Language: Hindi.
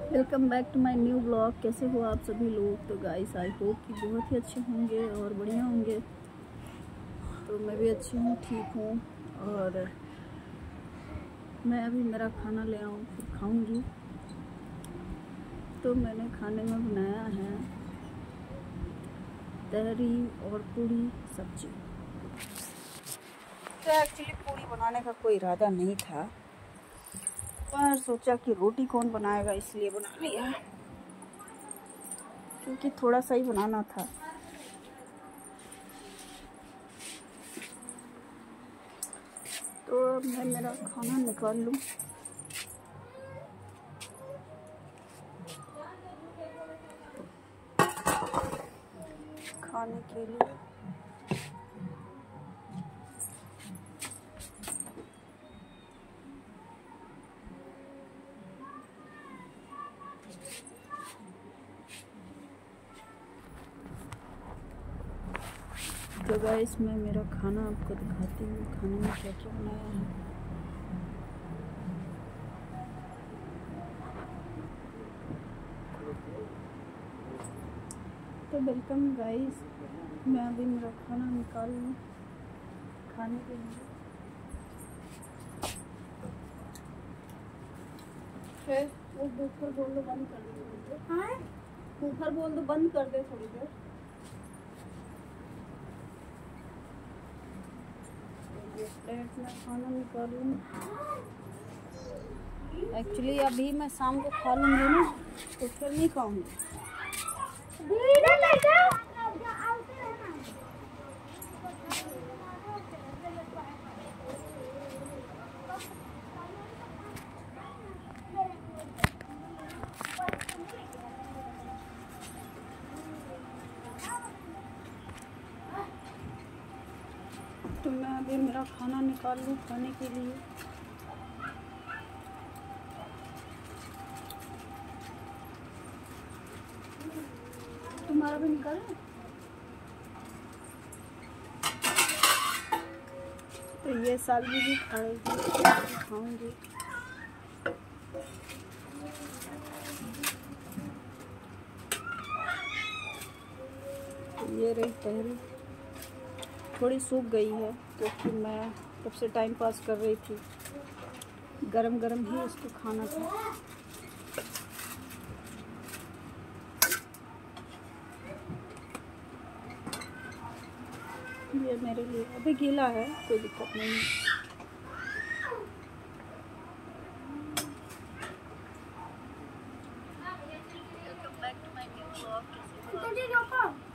Welcome back to my new blog. कैसे हो आप सभी लोग? तो गाइस आई होप कि बहुत ही अच्छे होंगे और बढ़िया होंगे। तो मैं भी अच्छी हूँ, ठीक हूँ। और मैं अभी मेरा खाना ले आऊँ फिर खाऊंगी। तो मैंने खाने में बनाया है तहरी और पूड़ी सब्जी। तो एक्चुअली पूड़ी बनाने का कोई इरादा नहीं था, पर सोचा कि रोटी कौन बनाएगा, इसलिए बना लिया, क्योंकि थोड़ा सा ही बनाना था। तो अब मैं मेरा खाना निकाल लूँ। खाने के लिए तो गाइस मैं मेरा खाना आपको दिखाती हूँ, खाने में क्या क्या बनाया है। तो वेलकम गाइस, मैं अभी मेरा खाना निकाल लूँ खाने के लिए। फिर वो बुफर बोल दो बंद कर दे थोड़ी देर। हाँ, बुफर बोल दो बंद कर दे थोड़ी देर। प्लेट में खाना निकालूँ। एक्चुअली अभी मैं शाम को खा लूँगी ना, तो फिर नहीं खाऊंगी। तो मैं अभी मेरा खाना निकाल लूँ खाने के लिए। तुम्हारा भी निकाल। तो ये सालवी भी खाएगी, खाऊंगी। ये रही तहरी, थोड़ी सूख गई है क्योंकि मैं तब से टाइम पास कर रही थी। गरम गरम ही इसको खाना था। ये मेरे लिए अभी गीला है, कोई दिक्कत नहीं है।